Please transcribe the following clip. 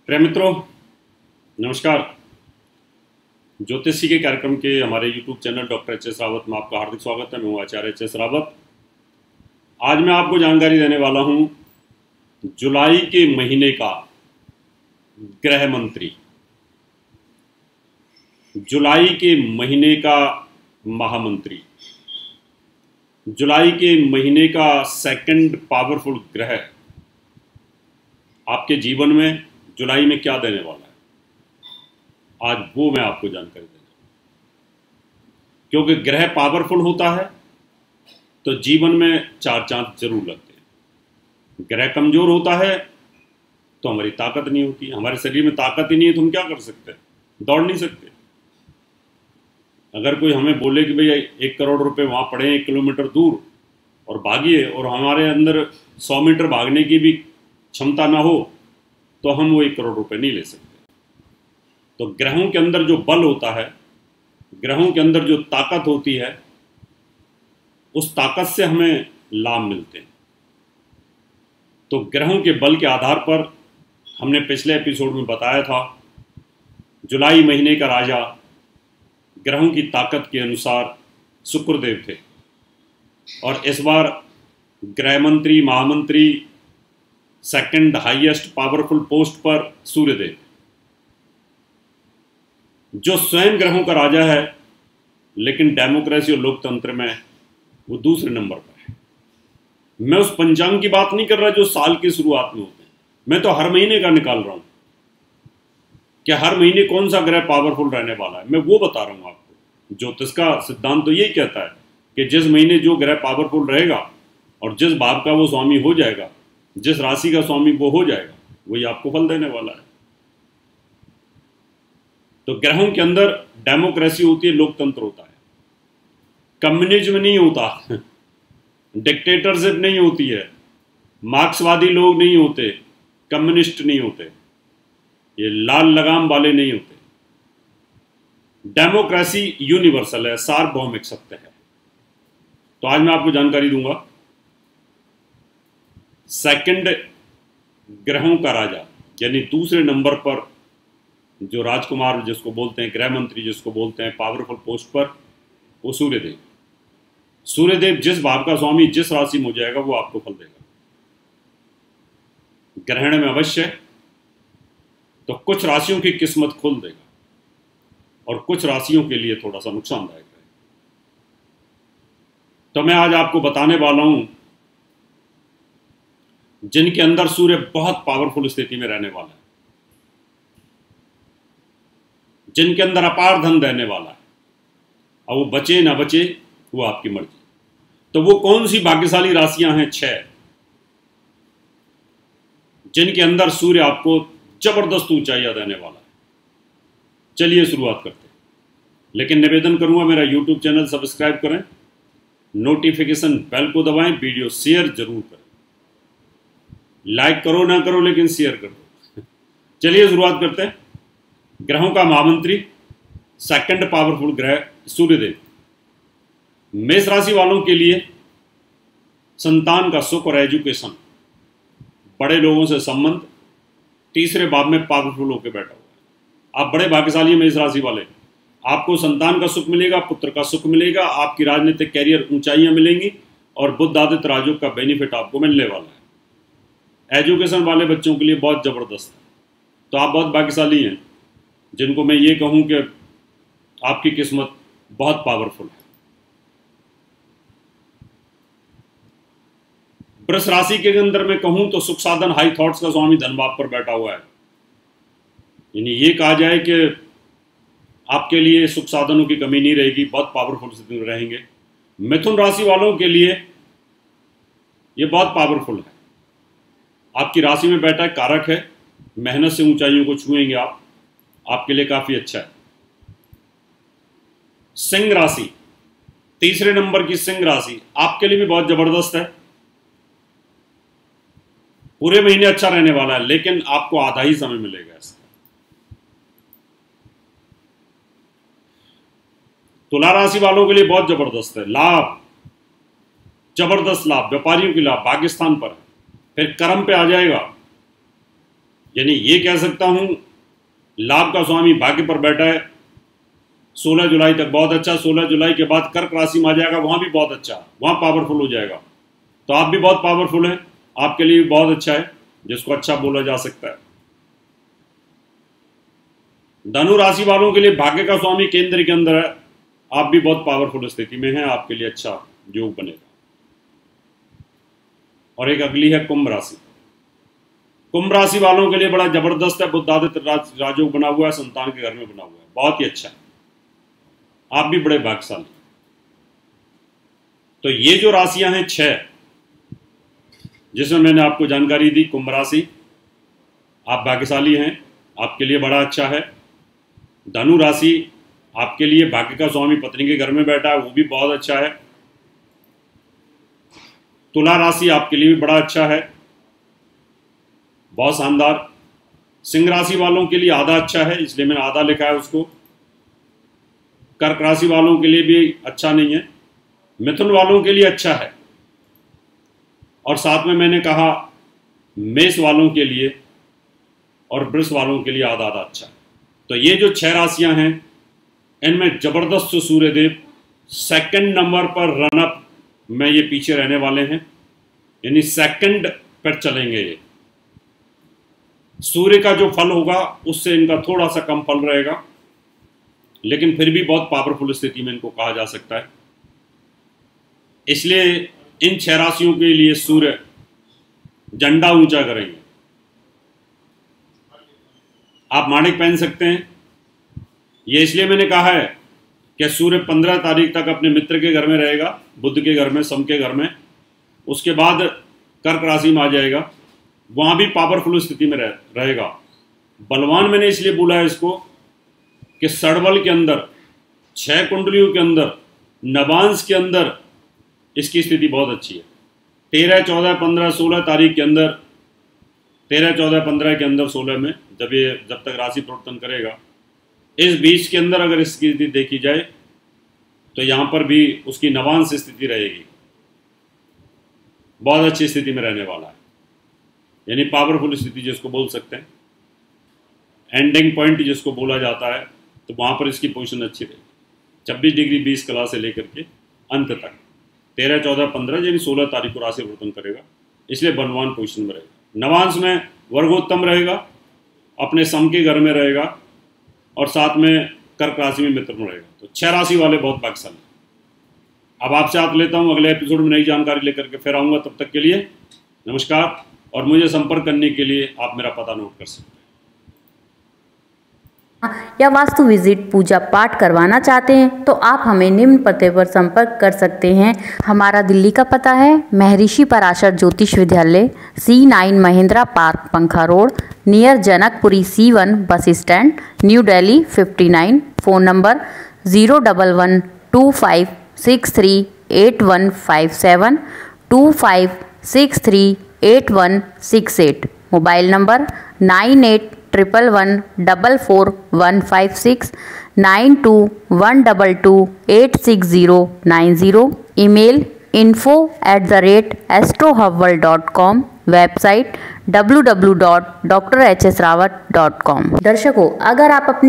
प्रिय मित्रों, नमस्कार। ज्योतिषी के कार्यक्रम के हमारे YouTube channel doctor H S Rawat में आपका हार्दिक स्वागत है। मैं हूँ आचार्य एच एस रावत। आज मैं आपको जानकारी देने वाला हूँ जुलाई के महीने का गृह मंत्री, जुलाई के महीने का महामंत्री, जुलाई के महीने का सेकंड पावरफुल ग्रह आपके जीवन में जुलाई में क्या देने वाला है, आज वो मैं आपको जानकारी देना। क्योंकि ग्रह पावरफुल होता है तो जीवन में चार चांद जरूर लगते हैं। ग्रह कमजोर होता है तो हमारी ताकत नहीं होती। हमारे शरीर में ताकत ही नहीं है तो हम क्या कर सकते हैं? दौड़ नहीं सकते। अगर कोई हमें बोले कि भैया 1 करोड़ रुपए वहां पड़े हैं 1 किलोमीटर दूर और भागिए, और हमारे अंदर 100 मीटर भागने की भी क्षमता ना हो, तो हम वो 1 करोड़ रुपए नहीं ले सकते। तो ग्रहों के अंदर जो बल होता है, ग्रहों के अंदर जो ताकत होती है, उस ताकत से हमें लाभ मिलते हैं। तो ग्रहों के बल के आधार पर हमने पिछले एपिसोड में बताया था, जुलाई महीने का राजा ग्रहों की ताकत के अनुसार शुक्रदेव थे, और इस बार गृह मंत्री, महामंत्री, सेकंड हाईएस्ट पावरफुल पोस्ट पर सूर्यदेव, जो स्वयं ग्रहों का राजा है, लेकिन डेमोक्रेसी और लोकतंत्र में वो दूसरे नंबर पर है। मैं उस पंचांग की बात नहीं कर रहा जो साल की शुरुआत में होते हैं, मैं तो हर महीने का निकाल रहा हूं कि हर महीने कौन सा ग्रह पावरफुल रहने वाला है, मैं वो बता रहा हूं आपको। ज्योतिष का सिद्धांत तो यही कहता है कि जिस महीने जो ग्रह पावरफुल रहेगा और जिस भाव का वो स्वामी हो जाएगा, जिस राशि का स्वामी वो हो जाएगा, वही आपको फल देने वाला है। तो ग्रहों के अंदर डेमोक्रेसी होती है, लोकतंत्र होता है, कम्युनिज्म नहीं होता, डिक्टेटरशिप नहीं होती है, मार्क्सवादी लोग नहीं होते, कम्युनिस्ट नहीं होते, ये लाल लगाम वाले नहीं होते। डेमोक्रेसी यूनिवर्सल है, सार्वभौमिक सत्य है। तो आज मैं आपको जानकारी दूंगा सेकंड ग्रहों का राजा, यानी दूसरे नंबर पर जो राजकुमार जिसको बोलते हैं, गृह मंत्री जिसको बोलते हैं, पावरफुल पोस्ट पर, वो सूर्यदेव। सूर्यदेव जिस भाव का स्वामी, जिस राशि में हो जाएगा, वो आपको फल देगा। ग्रहण में अवश्य तो कुछ राशियों की किस्मत खोल देगा और कुछ राशियों के लिए थोड़ा सा नुकसानदायक है। तो मैं आज आपको बताने वाला हूं जिनके अंदर सूर्य बहुत पावरफुल स्थिति में रहने वाला है, जिनके अंदर अपार धन रहने वाला है, और वो बचे ना बचे वो आपकी मर्जी। तो वो कौन सी भाग्यशाली राशियां हैं? 6, जिनके अंदर सूर्य आपको जबरदस्त ऊंचाइयां देने वाला है। चलिए शुरुआत करते हैं, लेकिन निवेदन करूंगा मेरा YouTube चैनल सब्सक्राइब करें, नोटिफिकेशन बेल को दबाएं, वीडियो शेयर जरूर करें, लाइक करो ना करो लेकिन शेयर कर दो। चलिए शुरुआत करते हैं। ग्रहों का महामंत्री, सेकंड पावरफुल ग्रह सूर्यदेव। मेष राशि वालों के लिए संतान का सुख और एजुकेशन, बड़े लोगों से संबंध, तीसरे भाव में पावरफुल होकर बैठा हुआ है। आप बड़े भाग्यशाली हैं मेष राशि वाले। आपको संतान का सुख मिलेगा, पुत्र का सुख मिलेगा, आपकी राजनीतिक कैरियर ऊंचाइयां मिलेंगी और बुध आदित्य राजयोग का बेनिफिट आपको मिलने वाला है। एजुकेशन वाले बच्चों के लिए बहुत जबरदस्त है। तो आप बहुत भाग्यशाली हैं, जिनको मैं ये कहूं कि आपकी किस्मत बहुत पावरफुल है। वृष राशि के अंदर मैं कहूं तो सुख साधन, हाई थॉट्स का स्वामी धन भाव पर बैठा हुआ है। यानी ये कहा जाए कि आपके लिए सुख साधनों की कमी नहीं रहेगी, बहुत पावरफुल स्थिति में रहेंगे। मिथुन राशि वालों के लिए ये बहुत पावरफुल है। आपकी राशि में बैठा है, कारक है, मेहनत से ऊंचाइयों को छुएंगे आप, आपके लिए काफी अच्छा है। सिंह राशि, तीसरे नंबर की सिंह राशि आपके लिए भी बहुत जबरदस्त है। पूरे महीने अच्छा रहने वाला है, लेकिन आपको आधा ही समय मिलेगा इसका। तुला राशि वालों के लिए बहुत जबरदस्त है, लाभ, जबरदस्त लाभ, व्यापारियों के लाभ भाग्य स्थान पर है। फिर कर्म पे आ जाएगा यानी ये कह सकता हूँ लाभ का स्वामी भाग्य पर बैठा है 16 जुलाई तक बहुत अच्छा। 16 जुलाई के बाद कर्क राशि में आ जाएगा, वहाँ भी बहुत अच्छा, वहाँ पावरफुल हो जाएगा। तो आप भी बहुत पावरफुल हैं, आपके लिए भी बहुत अच्छा है, जिसको अच्छा बोला जा सकता है। धनु राशि वालों के लिए भाग्य का स्वामी केंद्र के अंदर है, आप भी बहुत पावरफुल स्थिति में हैं, आपके लिए अच्छा योग बनेगा। और एक अगली है कुंभ राशि। कुंभ राशि वालों के लिए बड़ा जबरदस्त है, बुधादित्य राजयोग बना हुआ है, संतान के घर में बना हुआ है, बहुत ही अच्छा है, आप भी बड़े भाग्यशाली। तो ये जो राशियां हैं 6, जिसमें मैंने आपको जानकारी दी, कुंभ राशि आप भाग्यशाली हैं, आपके लिए बड़ा अच्छा है। धनु राशि आपके लिए भाग्य का स्वामी पत्नी के घर में बैठा है, वो भी बहुत अच्छा है। तुला राशि आपके लिए भी बड़ा अच्छा है, बहुत शानदार। सिंह राशि वालों के लिए आधा अच्छा है, इसलिए मैंने आधा लिखा है उसको। कर्क राशि वालों के लिए भी अच्छा नहीं है, मिथुन वालों के लिए अच्छा है, और साथ में मैंने कहा मेष वालों के लिए और वृष वालों के लिए आधा आधा अच्छा है। तो ये जो 6 राशियां हैं, इनमें जबरदस्त सूर्यदेव सेकंड नंबर पर रनअप में ये पीछे रहने वाले हैं, यानी सेकंड पर चलेंगे। ये सूर्य का जो फल होगा उससे इनका थोड़ा सा कम फल रहेगा, लेकिन फिर भी बहुत पावरफुल स्थिति में इनको कहा जा सकता है। इसलिए इन 6 राशियों के लिए सूर्य झंडा ऊंचा करेंगे। आप माणिक पहन सकते हैं, ये इसलिए मैंने कहा है कि सूर्य 15 तारीख तक अपने मित्र के घर में रहेगा, बुध के घर में, सम के घर में, उसके बाद कर्क राशि में आ जाएगा, वहाँ भी पावरफुल स्थिति में रहेगा। बलवान मैंने इसलिए बोला है इसको कि सड़बल के अंदर, 6 कुंडलियों के अंदर, नवांश के अंदर इसकी स्थिति बहुत अच्छी है। 13, 14, 15, 16 तारीख के अंदर, 13, 14, 15 के अंदर, 16 में जब तक राशि परिवर्तन करेगा, इस बीच के अंदर अगर इसकी स्थिति देखी जाए तो यहाँ पर भी उसकी नवांश स्थिति रहेगी, बहुत अच्छी स्थिति में रहने वाला है, यानी पावरफुल स्थिति जिसको बोल सकते हैं, एंडिंग पॉइंट जिसको बोला जाता है, तो वहाँ पर इसकी पोजीशन अच्छी रहेगी। 26 डिग्री 20 कला से लेकर के अंत तक 13, 14, 15 यानी 16 तारीख को राशि परिवर्तन करेगा, इसलिए बलवान पोजीशन में रहेगा। नवांश में वर्गोत्तम रहेगा, अपने सम के घर में रहेगा, और साथ में कर्क राशि में मित्र में रहेगा। तो 6 राशि वाले बहुत भाग्यशाली। अब आपसे हाथ लेता हूँ, अगले एपिसोड में नई जानकारी लेकर के फिर आऊँगा। तब तक के लिए नमस्कार, और मुझे संपर्क करने के लिए आप मेरा पता नोट कर सकते हैं। या वास्तु विजिट पूजा पाठ करवाना चाहते हैं तो आप हमें निम्न पते पर संपर्क कर सकते हैं। हमारा दिल्ली का पता है महर्षि पराशर ज्योतिष विद्यालय, C9 Mahindra park, Pankha road, near Janakpuri C1 bus stand, new Delhi 59। Phone number 01125638157, 25638168। Mobile number 9811144156, 9212286090। Email info@astrohubworld.com। Website www.drhsrawat.com। दर्शकों, अगर आप अपनी